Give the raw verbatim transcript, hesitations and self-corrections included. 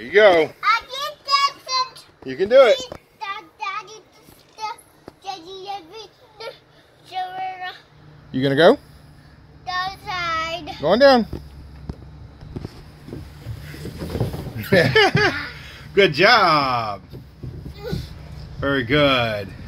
you go. I did that. You can do it. You gonna go? Go outside. Going down. Good job. Very good.